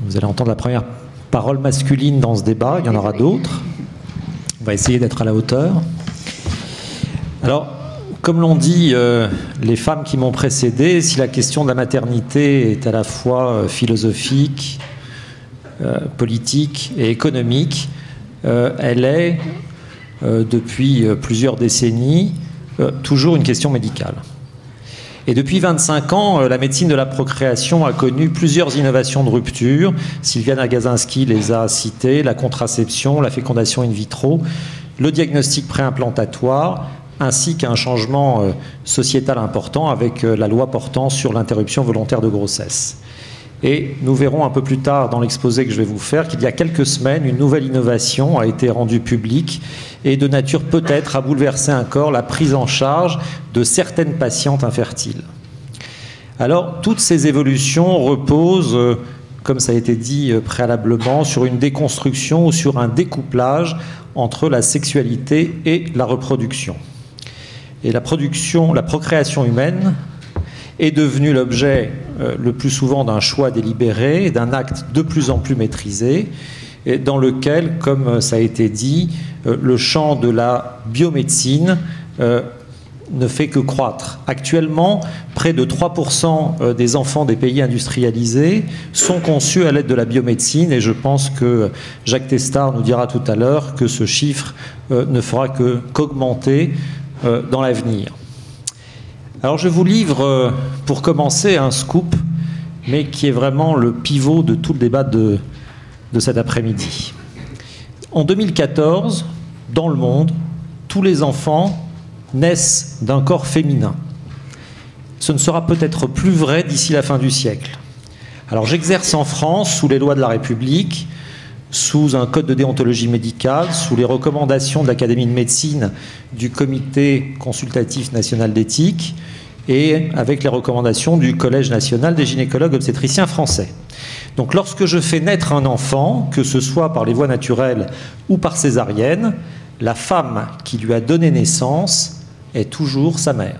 Vous allez entendre la première parole masculine dans ce débat, il y en aura d'autres. On va essayer d'être à la hauteur. Alors, comme l'ont dit les femmes qui m'ont précédé, si la question de la maternité est à la fois philosophique, politique et économique, elle est, depuis plusieurs décennies, toujours une question médicale. Et depuis 25 ans, la médecine de la procréation a connu plusieurs innovations de rupture. Sylviane Agacinski les a citées, la contraception, la fécondation in vitro, le diagnostic préimplantatoire, ainsi qu'un changement sociétal important avec la loi portant sur l'interruption volontaire de grossesse. Et nous verrons un peu plus tard dans l'exposé que je vais vous faire qu'il y a quelques semaines, une nouvelle innovation a été rendue publique et de nature peut-être à bouleverser encore la prise en charge de certaines patientes infertiles. Alors, toutes ces évolutions reposent, comme ça a été dit préalablement, sur une déconstruction ou sur un découplage entre la sexualité et la reproduction. Et la procréation humaine est devenue l'objet le plus souvent d'un choix délibéré, d'un acte de plus en plus maîtrisé, et dans lequel, comme ça a été dit, le champ de la biomédecine ne fait que croître. Actuellement, près de 3% des enfants des pays industrialisés sont conçus à l'aide de la biomédecine, et je pense que Jacques Testard nous dira tout à l'heure que ce chiffre ne fera qu'augmenter dans l'avenir. Alors je vous livre, pour commencer, un scoop, mais qui est vraiment le pivot de tout le débat de cet après-midi. En 2014, dans le monde, tous les enfants naissent d'un corps féminin. Ce ne sera peut-être plus vrai d'ici la fin du siècle. Alors j'exerce en France, sous les lois de la République, sous un code de déontologie médicale, sous les recommandations de l'Académie de médecine du Comité consultatif national d'éthique et avec les recommandations du Collège national des gynécologues obstétriciens français. Donc lorsque je fais naître un enfant, que ce soit par les voies naturelles ou par césarienne, la femme qui lui a donné naissance est toujours sa mère.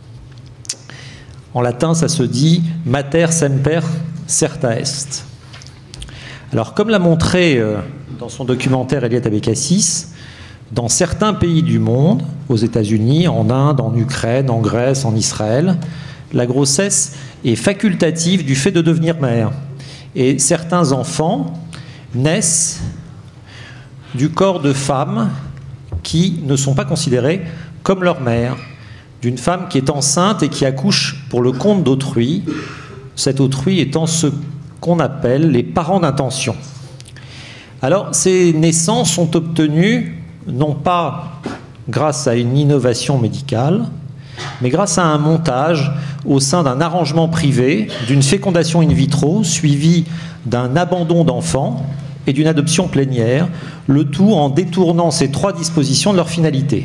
En latin, ça se dit « mater semper certa est ». Alors, comme l'a montré dans son documentaire Eliette Abécassis, dans certains pays du monde, aux États-Unis, en Inde, en Ukraine, en Grèce, en Israël, la grossesse est facultative du fait de devenir mère. Et certains enfants naissent du corps de femmes qui ne sont pas considérées comme leur mère, d'une femme qui est enceinte et qui accouche pour le compte d'autrui, cet autrui étant ce qu'on appelle les parents d'intention. Alors, ces naissances sont obtenues non pas grâce à une innovation médicale, mais grâce à un montage au sein d'un arrangement privé, d'une fécondation in vitro, suivi d'un abandon d'enfants et d'une adoption plénière, le tout en détournant ces trois dispositions de leur finalité.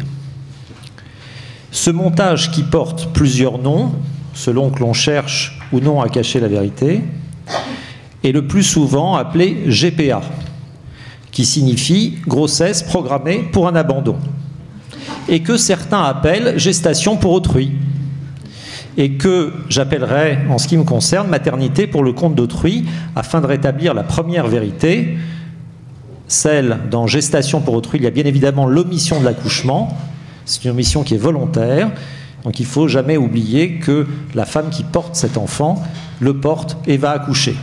Ce montage qui porte plusieurs noms, selon que l'on cherche ou non à cacher la vérité, est le plus souvent appelé GPA, qui signifie grossesse programmée pour un abandon, et que certains appellent gestation pour autrui, et que j'appellerais, en ce qui me concerne, maternité pour le compte d'autrui, afin de rétablir la première vérité, celle dans gestation pour autrui. Il y a bien évidemment l'omission de l'accouchement, c'est une omission qui est volontaire, donc il ne faut jamais oublier que la femme qui porte cet enfant le porte et va accoucher.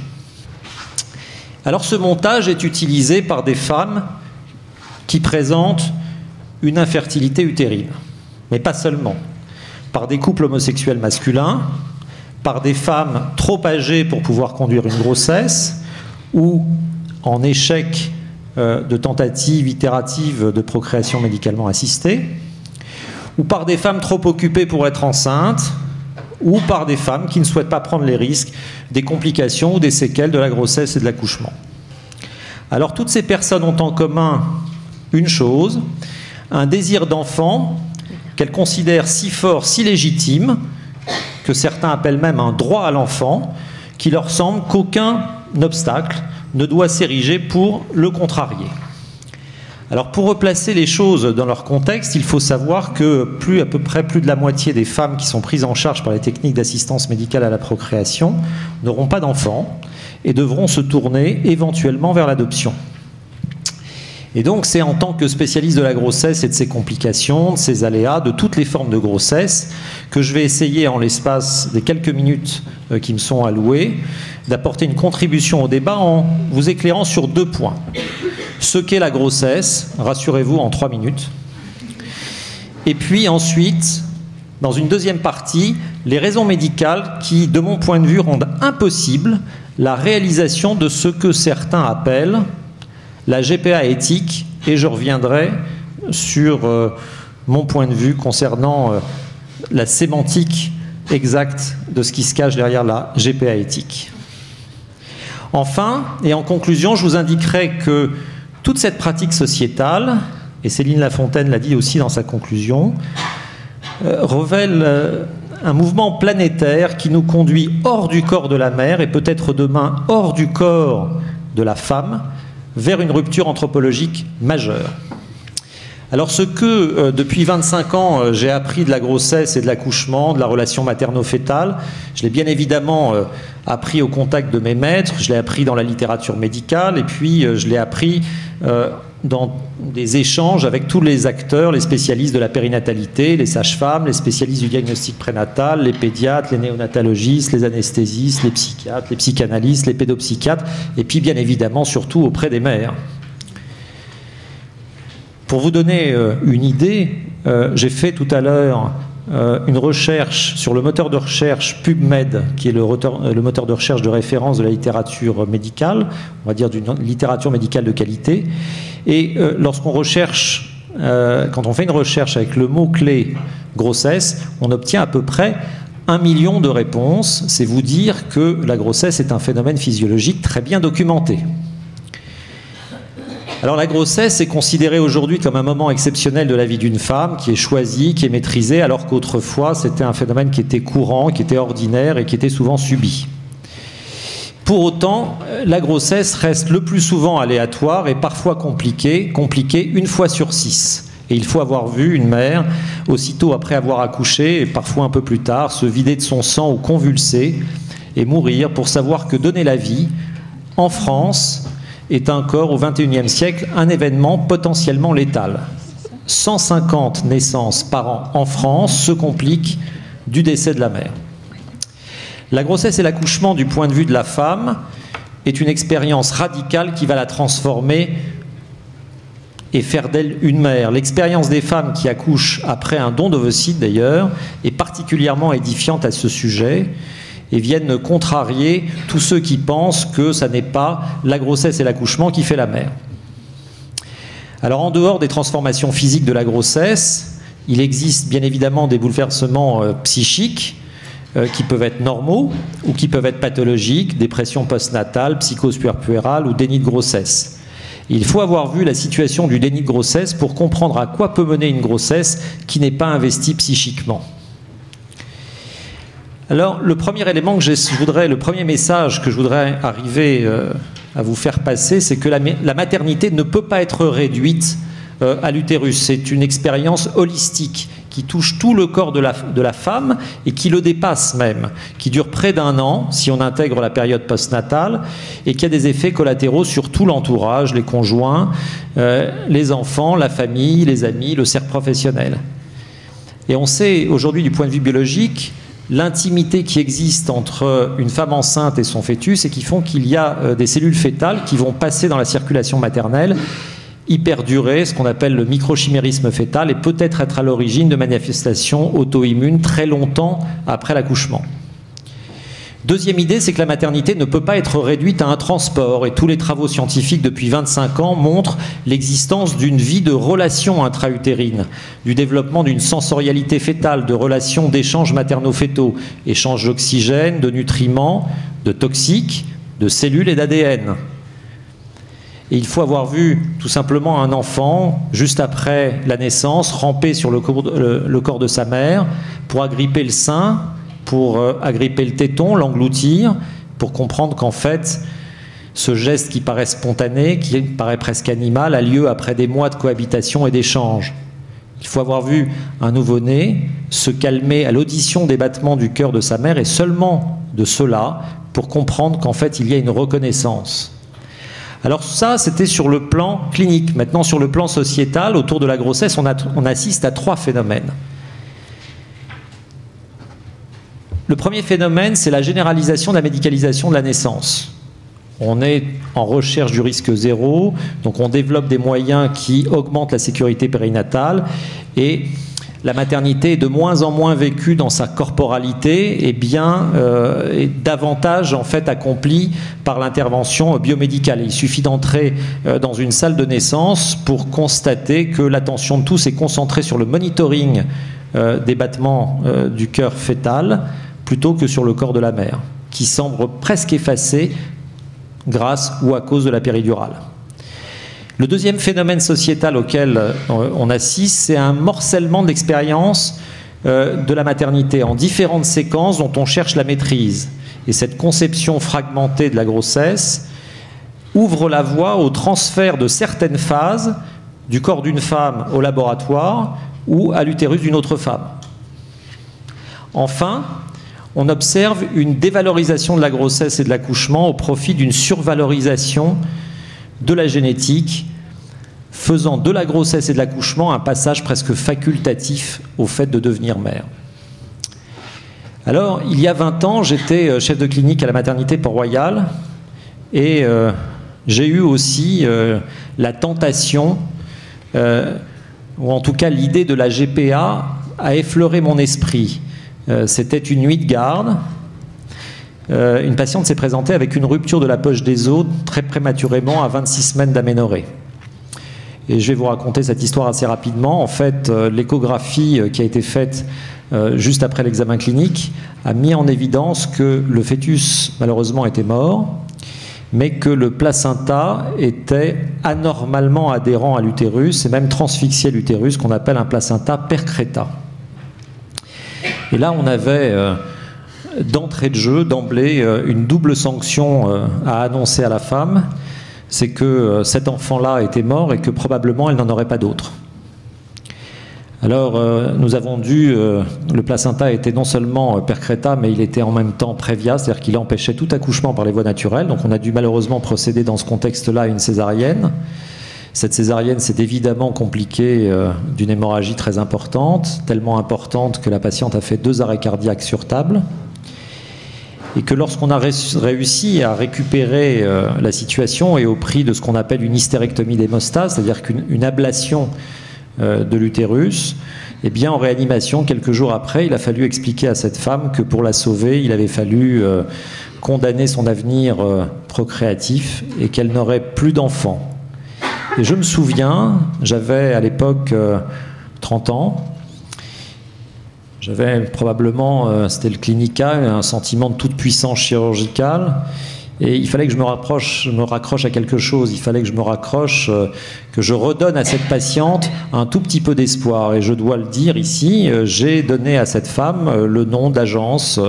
Alors ce montage est utilisé par des femmes qui présentent une infertilité utérine, mais pas seulement, par des couples homosexuels masculins, par des femmes trop âgées pour pouvoir conduire une grossesse, ou en échec de tentatives itératives de procréation médicalement assistée, ou par des femmes trop occupées pour être enceintes, ou par des femmes qui ne souhaitent pas prendre les risques des complications ou des séquelles de la grossesse et de l'accouchement. Alors toutes ces personnes ont en commun une chose, un désir d'enfant qu'elles considèrent si fort, si légitime, que certains appellent même un droit à l'enfant, qui leur semble qu'aucun obstacle ne doit s'ériger pour le contrarier. Alors pour replacer les choses dans leur contexte, il faut savoir que à peu près plus de la moitié des femmes qui sont prises en charge par les techniques d'assistance médicale à la procréation n'auront pas d'enfants, et devront se tourner éventuellement vers l'adoption. Et donc c'est en tant que spécialiste de la grossesse et de ses complications, de ses aléas, de toutes les formes de grossesse, que je vais essayer en l'espace des quelques minutes qui me sont allouées, d'apporter une contribution au débat en vous éclairant sur 2 points. Ce qu'est la grossesse, rassurez-vous, en 3 minutes. Et puis ensuite, dans une deuxième partie, les raisons médicales qui, de mon point de vue, rendent impossible la réalisation de ce que certains appellent la GPA éthique, et je reviendrai sur mon point de vue concernant la sémantique exacte de ce qui se cache derrière la GPA éthique. Enfin, et en conclusion, je vous indiquerai que toute cette pratique sociétale, et Céline Lafontaine l'a dit aussi dans sa conclusion, révèle un mouvement planétaire qui nous conduit hors du corps de la mère et peut-être demain hors du corps de la femme, vers une rupture anthropologique majeure. Alors ce que, depuis 25 ans, j'ai appris de la grossesse et de l'accouchement, de la relation materno-fétale, je l'ai bien évidemment appris au contact de mes maîtres, je l'ai appris dans la littérature médicale, et puis je l'ai appris dans des échanges avec tous les acteurs, les spécialistes de la périnatalité, les sages-femmes, les spécialistes du diagnostic prénatal, les pédiatres, les néonatologistes, les anesthésistes, les psychiatres, les psychanalystes, les pédopsychiatres, et puis bien évidemment surtout auprès des mères. Pour vous donner une idée, j'ai fait tout à l'heure une recherche sur le moteur de recherche PubMed, qui est le moteur de recherche de référence de la littérature médicale, on va dire d'une littérature médicale de qualité. Et lorsqu'on recherche, quand on fait une recherche avec le mot-clé grossesse, on obtient à peu près 1 million de réponses. C'est vous dire que la grossesse est un phénomène physiologique très bien documenté. Alors la grossesse est considérée aujourd'hui comme un moment exceptionnel de la vie d'une femme, qui est choisi, qui est maîtrisé, alors qu'autrefois c'était un phénomène qui était courant, qui était ordinaire et qui était souvent subi. Pour autant, la grossesse reste le plus souvent aléatoire et parfois compliquée 1 fois sur 6. Et il faut avoir vu une mère, aussitôt après avoir accouché, et parfois un peu plus tard, se vider de son sang ou convulser et mourir pour savoir que donner la vie, en France, est encore au XXIe siècle un événement potentiellement létal. 150 naissances par an en France se compliquent du décès de la mère. La grossesse et l'accouchement du point de vue de la femme est une expérience radicale qui va la transformer et faire d'elle une mère. L'expérience des femmes qui accouchent après un don d'ovocytes d'ailleurs est particulièrement édifiante à ce sujet et viennent contrarier tous ceux qui pensent que ça n'est pas la grossesse et l'accouchement qui fait la mère. Alors en dehors des transformations physiques de la grossesse, il existe bien évidemment des bouleversements psychiques qui peuvent être normaux ou qui peuvent être pathologiques, dépression postnatale, psychose puerpérale ou déni de grossesse. Il faut avoir vu la situation du déni de grossesse pour comprendre à quoi peut mener une grossesse qui n'est pas investie psychiquement. Alors, le premier élément le premier message que je voudrais arriver à vous faire passer, c'est que la maternité ne peut pas être réduite à l'utérus. C'est une expérience holistique qui touche tout le corps de la femme et qui le dépasse même, qui dure près d'1 an, si on intègre la période postnatale, et qui a des effets collatéraux sur tout l'entourage, les conjoints, les enfants, la famille, les amis, le cercle professionnel. Et on sait aujourd'hui du point de vue biologique l'intimité qui existe entre une femme enceinte et son fœtus et qui font qu'il y a des cellules fœtales qui vont passer dans la circulation maternelle, y perdurer, ce qu'on appelle le microchimérisme fœtal, et peut-être être à l'origine de manifestations auto-immunes très longtemps après l'accouchement. Deuxième idée, c'est que la maternité ne peut pas être réduite à un transport, et tous les travaux scientifiques depuis 25 ans montrent l'existence d'une vie de relations intra-utérines, du développement d'une sensorialité fœtale, de relations d'échanges materno-fétaux, échanges d'oxygène, de nutriments, de toxiques, de cellules et d'ADN. Et il faut avoir vu tout simplement un enfant, juste après la naissance, ramper sur le corps de sa mère pour agripper le sein, pour agripper le téton, l'engloutir, pour comprendre qu'en fait, ce geste qui paraît spontané, qui paraît presque animal, a lieu après des mois de cohabitation et d'échange. Il faut avoir vu un nouveau-né se calmer à l'audition des battements du cœur de sa mère, et seulement de cela pour comprendre qu'en fait, il y a une reconnaissance. Alors ça, c'était sur le plan clinique. Maintenant, sur le plan sociétal, autour de la grossesse, on assiste à 3 phénomènes. Le premier phénomène, c'est la généralisation de la médicalisation de la naissance. On est en recherche du risque zéro, donc on développe des moyens qui augmentent la sécurité périnatale et la maternité est de moins en moins vécue dans sa corporalité et est davantage en fait accomplie par l'intervention biomédicale. Il suffit d'entrer dans une salle de naissance pour constater que l'attention de tous est concentrée sur le monitoring des battements du cœur fœtal plutôt que sur le corps de la mère, qui semble presque effacé grâce ou à cause de la péridurale. Le deuxième phénomène sociétal auquel on assiste, c'est un morcellement de l'expérience de la maternité en différentes séquences dont on cherche la maîtrise. Et cette conception fragmentée de la grossesse ouvre la voie au transfert de certaines phases du corps d'une femme au laboratoire ou à l'utérus d'une autre femme. Enfin, on observe une dévalorisation de la grossesse et de l'accouchement au profit d'une survalorisation de la génétique, faisant de la grossesse et de l'accouchement un passage presque facultatif au fait de devenir mère. Alors, il y a 20 ans, j'étais chef de clinique à la maternité Port-Royal et j'ai eu aussi la tentation, ou en tout cas l'idée de la GPA a effleuré mon esprit. C'était une nuit de garde. Une patiente s'est présentée avec une rupture de la poche des os très prématurément à 26 semaines d'aménorrhée. Et je vais vous raconter cette histoire assez rapidement. En fait, l'échographie qui a été faite juste après l'examen clinique a mis en évidence que le fœtus, malheureusement, était mort, mais que le placenta était anormalement adhérent à l'utérus et même transfixié l'utérus, qu'on appelle un placenta percreta. Et là, on avait d'entrée de jeu, d'emblée, une double sanction à annoncer à la femme, c'est que cet enfant-là était mort et que probablement elle n'en aurait pas d'autre. Alors, nous avons dû, le placenta était non seulement percreta, mais il était en même temps prévia, c'est-à-dire qu'il empêchait tout accouchement par les voies naturelles, donc on a dû malheureusement procéder dans ce contexte-là à une césarienne. Cette césarienne s'est évidemment compliquée d'une hémorragie très importante, tellement importante que la patiente a fait 2 arrêts cardiaques sur table. Et que lorsqu'on a réussi à récupérer la situation et au prix de ce qu'on appelle une hystérectomie d'hémostase, c'est-à-dire qu'une ablation de l'utérus, eh bien en réanimation, quelques jours après, il a fallu expliquer à cette femme que pour la sauver, il avait fallu condamner son avenir procréatif et qu'elle n'aurait plus d'enfants. Et je me souviens, j'avais à l'époque 30 ans, j'avais probablement, c'était le clinica, un sentiment de toute puissance chirurgicale, et il fallait que je me raccroche à quelque chose, il fallait que je me raccroche, que je redonne à cette patiente un tout petit peu d'espoir. Et je dois le dire ici, j'ai donné à cette femme le nom d'agence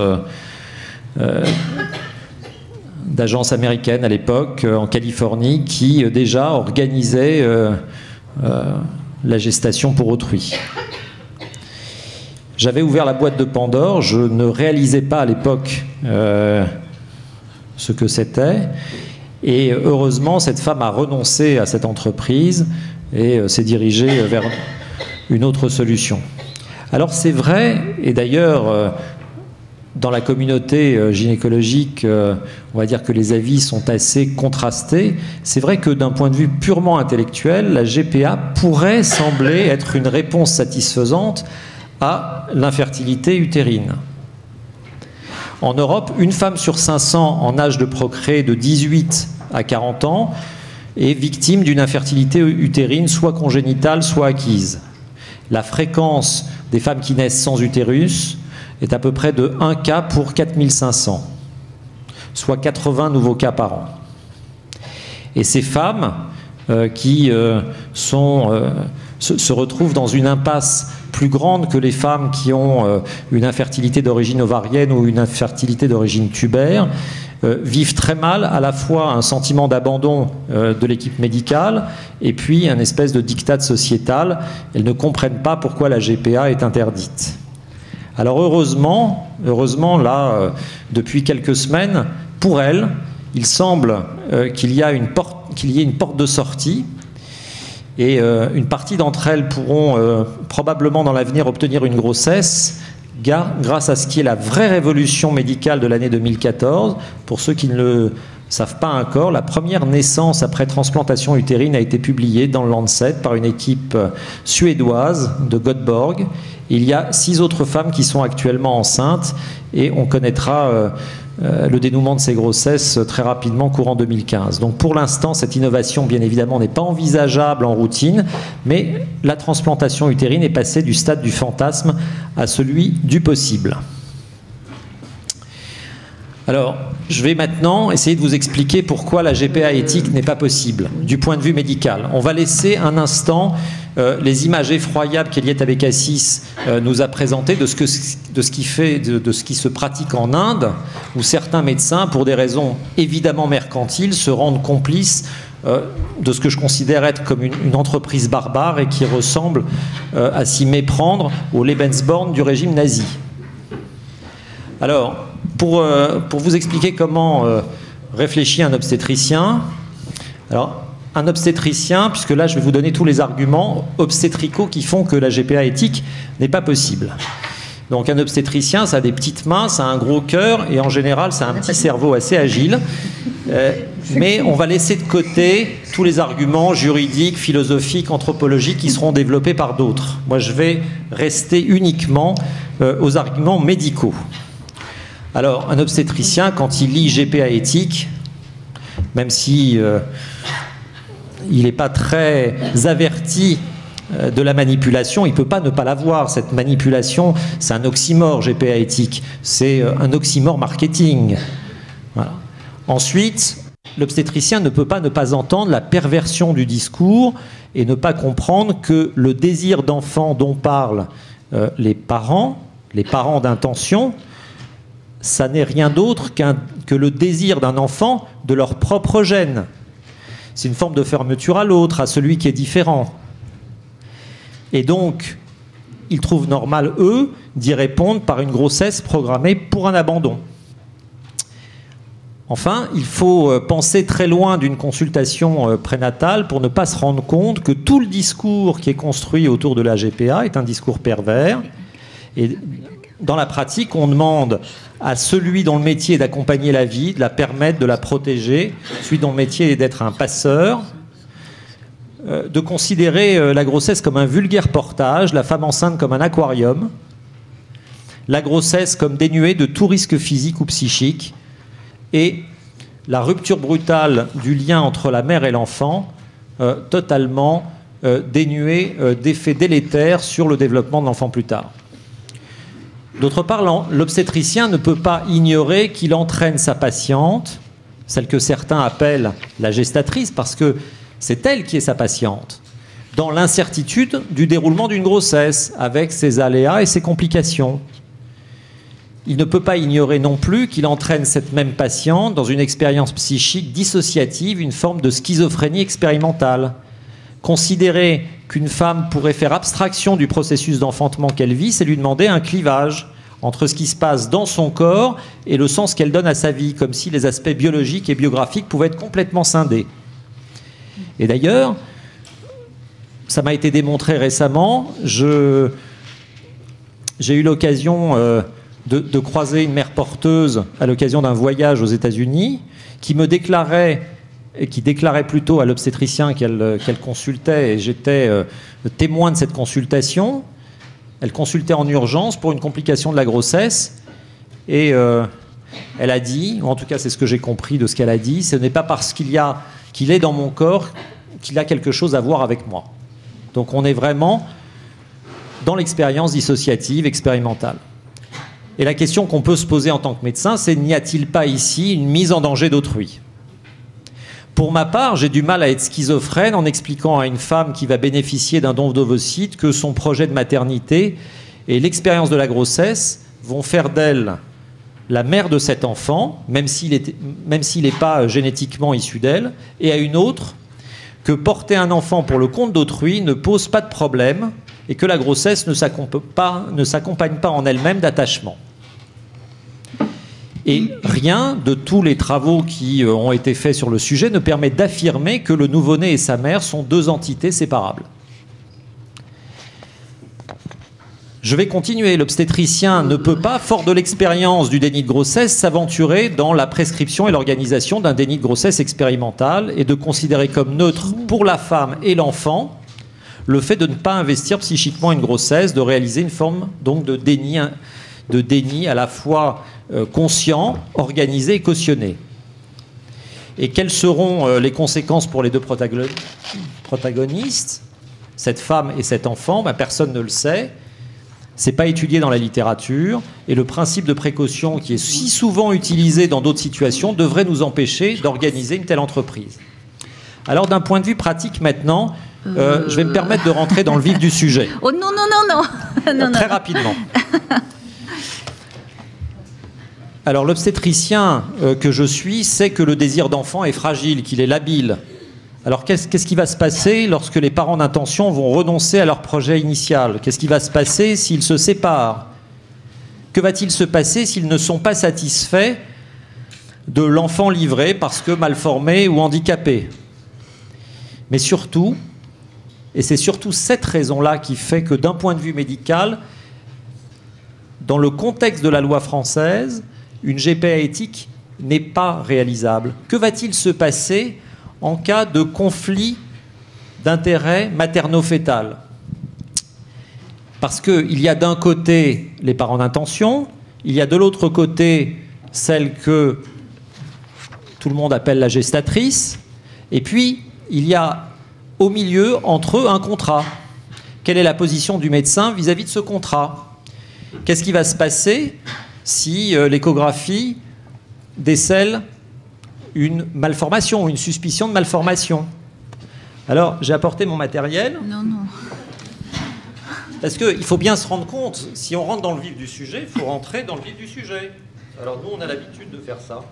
américaine à l'époque, en Californie, qui déjà organisait la gestation pour autrui. J'avais ouvert la boîte de Pandore, je ne réalisais pas à l'époque ce que c'était, et heureusement cette femme a renoncé à cette entreprise et s'est dirigée vers une autre solution. Alors c'est vrai, et d'ailleurs dans la communauté gynécologique, on va dire que les avis sont assez contrastés. C'est vrai que d'un point de vue purement intellectuel, la GPA pourrait sembler être une réponse satisfaisante à l'infertilité utérine. En Europe, une femme sur 500 en âge de procréer de 18 à 40 ans est victime d'une infertilité utérine, soit congénitale, soit acquise. La fréquence des femmes qui naissent sans utérus est à peu près de 1 cas pour 4500, soit 80 nouveaux cas par an. Et ces femmes qui se retrouvent dans une impasse plus grande que les femmes qui ont une infertilité d'origine ovarienne ou une infertilité d'origine tubaire, vivent très mal à la fois un sentiment d'abandon de l'équipe médicale et puis un espèce de diktat sociétal. Elles ne comprennent pas pourquoi la GPA est interdite. Alors heureusement là, depuis quelques semaines, pour elles, il semble qu'il y ait une porte de sortie, et une partie d'entre elles pourront probablement dans l'avenir obtenir une grossesse grâce à ce qui est la vraie révolution médicale de l'année 2014. Pour ceux qui ne le savent pas encore, la première naissance après transplantation utérine a été publiée dans le Lancet par une équipe suédoise de Göteborg. Il y a 6 autres femmes qui sont actuellement enceintes et on connaîtra le dénouement de ces grossesses très rapidement, courant 2015. Donc pour l'instant, cette innovation, bien évidemment, n'est pas envisageable en routine, mais la transplantation utérine est passée du stade du fantasme à celui du possible. Alors, je vais maintenant essayer de vous expliquer pourquoi la GPA éthique n'est pas possible, du point de vue médical. On va laisser un instant les images effroyables qu'Eliette Abécassis nous a présentées de ce qui se pratique en Inde, où certains médecins, pour des raisons évidemment mercantiles, se rendent complices de ce que je considère être comme une entreprise barbare et qui ressemble à s'y méprendre au Lebensborn du régime nazi. Alors, pour vous expliquer comment réfléchit un obstétricien, alors un obstétricien, puisque là je vais vous donner tous les arguments obstétricaux qui font que la GPA éthique n'est pas possible. Donc un obstétricien, ça a des petites mains, ça a un gros cœur et en général ça a un petit cerveau assez agile. Mais on va laisser de côté tous les arguments juridiques, philosophiques, anthropologiques qui seront développés par d'autres. Moi je vais rester uniquement aux arguments médicaux. Alors, un obstétricien, quand il lit GPA éthique, même si il n'est pas très averti de la manipulation, il ne peut pas ne pas la voir. Cette manipulation, c'est un oxymore, GPA éthique. C'est un oxymore marketing. Voilà. Ensuite, l'obstétricien ne peut pas ne pas entendre la perversion du discours et ne pas comprendre que le désir d'enfant dont parlent les parents d'intention, ça n'est rien d'autre que le désir d'un enfant de leur propre gène. C'est une forme de fermeture à l'autre, à celui qui est différent. Et donc, ils trouvent normal, eux, d'y répondre par une grossesse programmée pour un abandon. Enfin, il faut penser très loin d'une consultation prénatale pour ne pas se rendre compte que tout le discours qui est construit autour de la GPA est un discours pervers. Et dans la pratique, on demande à celui dont le métier est d'accompagner la vie, de la permettre, de la protéger, celui dont le métier est d'être un passeur, de considérer la grossesse comme un vulgaire portage, la femme enceinte comme un aquarium, la grossesse comme dénuée de tout risque physique ou psychique, et la rupture brutale du lien entre la mère et l'enfant, totalement dénuée d'effets délétères sur le développement de l'enfant plus tard. D'autre part, l'obstétricien ne peut pas ignorer qu'il entraîne sa patiente, celle que certains appellent la gestatrice, parce que c'est elle qui est sa patiente, dans l'incertitude du déroulement d'une grossesse, avec ses aléas et ses complications. Il ne peut pas ignorer non plus qu'il entraîne cette même patiente dans une expérience psychique dissociative, une forme de schizophrénie expérimentale. Considérer qu'une femme pourrait faire abstraction du processus d'enfantement qu'elle vit, c'est lui demander un clivage entre ce qui se passe dans son corps et le sens qu'elle donne à sa vie, comme si les aspects biologiques et biographiques pouvaient être complètement scindés. Et d'ailleurs, ça m'a été démontré récemment, j'ai eu l'occasion de croiser une mère porteuse à l'occasion d'un voyage aux États-Unis qui me déclarait, et qui déclarait plutôt à l'obstétricien qu'elle consultait, et j'étais témoin de cette consultation. Elle consultait en urgence pour une complication de la grossesse, et elle a dit, ou en tout cas c'est ce que j'ai compris de ce qu'elle a dit, ce n'est pas parce qu'il est dans mon corps qu'il a quelque chose à voir avec moi. Donc on est vraiment dans l'expérience dissociative expérimentale. Et la question qu'on peut se poser en tant que médecin, c'est n'y a-t-il pas ici une mise en danger d'autrui ? Pour ma part, j'ai du mal à être schizophrène en expliquant à une femme qui va bénéficier d'un don d'ovocytes que son projet de maternité et l'expérience de la grossesse vont faire d'elle la mère de cet enfant, même s'il n'est pas génétiquement issu d'elle, et à une autre que porter un enfant pour le compte d'autrui ne pose pas de problème et que la grossesse ne s'accompagne pas en elle-même d'attachement. Et rien de tous les travaux qui ont été faits sur le sujet ne permet d'affirmer que le nouveau-né et sa mère sont deux entités séparables. Je vais continuer. L'obstétricien ne peut pas, fort de l'expérience du déni de grossesse, s'aventurer dans la prescription et l'organisation d'un déni de grossesse expérimental et de considérer comme neutre pour la femme et l'enfant le fait de ne pas investir psychiquement une grossesse, de réaliser une forme donc de déni à la fois conscient, organisé et cautionné. Et quelles seront les conséquences pour les deux protagonistes, cette femme et cet enfant? Personne ne le sait. C'est pas étudié dans la littérature, et le principe de précaution qui est si souvent utilisé dans d'autres situations devrait nous empêcher d'organiser une telle entreprise. Alors d'un point de vue pratique maintenant, je vais me permettre de rentrer dans le vif du sujet. Oh non, non, non, non, Très rapidement. Alors l'obstétricien que je suis sait que le désir d'enfant est fragile, qu'il est labile. Alors qu'est-ce qui va se passer lorsque les parents d'intention vont renoncer à leur projet initial? Qu'est-ce qui va se passer s'ils se séparent? Que va-t-il se passer s'ils ne sont pas satisfaits de l'enfant livré parce que mal formé ou handicapé? Mais surtout, et c'est surtout cette raison-là qui fait que d'un point de vue médical, dans le contexte de la loi française, une GPA éthique n'est pas réalisable. Que va-t-il se passer en cas de conflit d'intérêt materno-fœtal? Parce qu'il y a d'un côté les parents d'intention, il y a de l'autre côté celle que tout le monde appelle la gestatrice, et puis il y a au milieu, entre eux, un contrat. Quelle est la position du médecin vis-à-vis de ce contrat? Qu'est-ce qui va se passer si l'échographie décèle une malformation, une suspicion de malformation? Alors, j'ai apporté mon matériel. Non, non. Parce qu'il faut bien se rendre compte, si on rentre dans le vif du sujet, il faut rentrer dans le vif du sujet. Alors, nous, on a l'habitude de faire ça.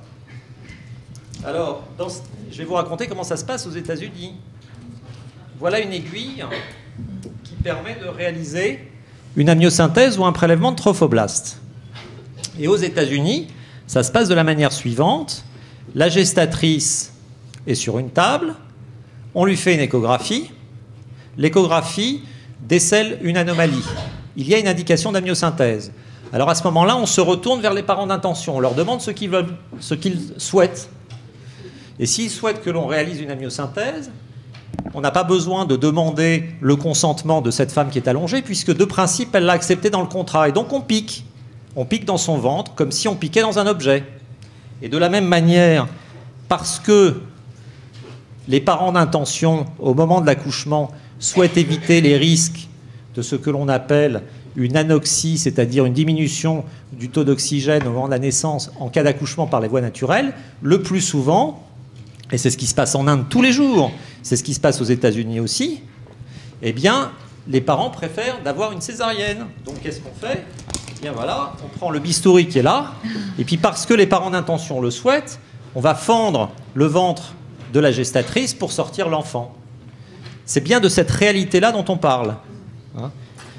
Alors, je vais vous raconter comment ça se passe aux États-Unis. Voilà une aiguille qui permet de réaliser une amniosynthèse ou un prélèvement de trophoblastes. Et aux États-Unis, ça se passe de la manière suivante. La gestatrice est sur une table, on lui fait une échographie. L'échographie décèle une anomalie. Il y a une indication d'amniosynthèse. Alors à ce moment-là, on se retourne vers les parents d'intention. On leur demande ce qu'ils veulent, ce qu'ils souhaitent. Et s'ils souhaitent que l'on réalise une amniosynthèse, on n'a pas besoin de demander le consentement de cette femme qui est allongée, puisque de principe, elle l'a accepté dans le contrat. Et donc on pique. On pique dans son ventre comme si on piquait dans un objet. Et de la même manière, parce que les parents d'intention, au moment de l'accouchement, souhaitent éviter les risques de ce que l'on appelle une anoxie, c'est-à-dire une diminution du taux d'oxygène au moment de la naissance en cas d'accouchement par les voies naturelles, le plus souvent, et c'est ce qui se passe en Inde tous les jours, c'est ce qui se passe aux États-Unis aussi, eh bien, les parents préfèrent d'avoir une césarienne. Donc qu'est-ce qu'on fait? Eh bien voilà, on prend le bistouri qui est là, et puis parce que les parents d'intention le souhaitent, on va fendre le ventre de la gestatrice pour sortir l'enfant. C'est bien de cette réalité-là dont on parle. Hein?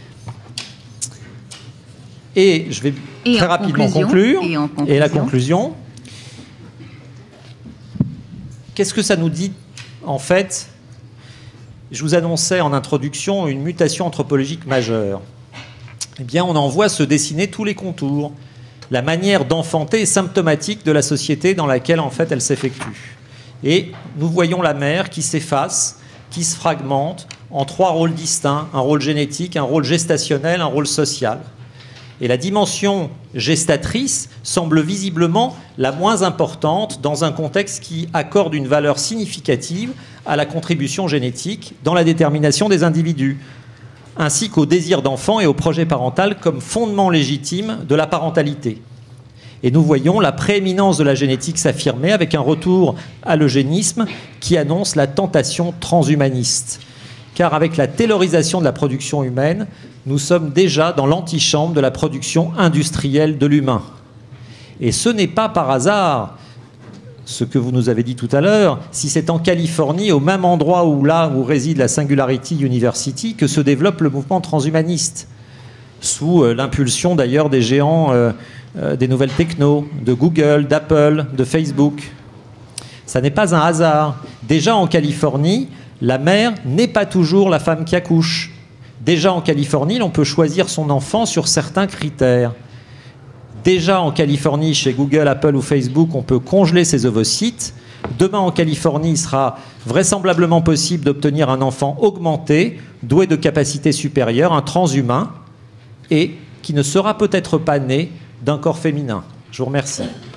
Et je vais très rapidement conclure. Et la conclusion. Qu'est-ce que ça nous dit, en fait? Je vous annonçais en introduction une mutation anthropologique majeure. Eh bien, on en voit se dessiner tous les contours. La manière d'enfanter est symptomatique de la société dans laquelle, en fait, elle s'effectue. Et nous voyons la mère qui s'efface, qui se fragmente en trois rôles distincts, un rôle génétique, un rôle gestationnel, un rôle social. Et la dimension gestatrice semble visiblement la moins importante dans un contexte qui accorde une valeur significative à la contribution génétique dans la détermination des individus, ainsi qu'au désir d'enfant et au projet parental comme fondement légitime de la parentalité. Et nous voyons la prééminence de la génétique s'affirmer avec un retour à l'eugénisme qui annonce la tentation transhumaniste. Car avec la taylorisation de la production humaine, nous sommes déjà dans l'antichambre de la production industrielle de l'humain. Et ce n'est pas par hasard, ce que vous nous avez dit tout à l'heure, si c'est en Californie, au même endroit où réside la Singularity University, que se développe le mouvement transhumaniste. sous l'impulsion d'ailleurs des géants des nouvelles techno, de Google, d'Apple, de Facebook. Ça n'est pas un hasard. Déjà en Californie, la mère n'est pas toujours la femme qui accouche. Déjà en Californie, l'on peut choisir son enfant sur certains critères. Déjà en Californie, chez Google, Apple ou Facebook, on peut congeler ses ovocytes. Demain en Californie, il sera vraisemblablement possible d'obtenir un enfant augmenté, doué de capacités supérieures, un transhumain, et qui ne sera peut-être pas né d'un corps féminin. Je vous remercie.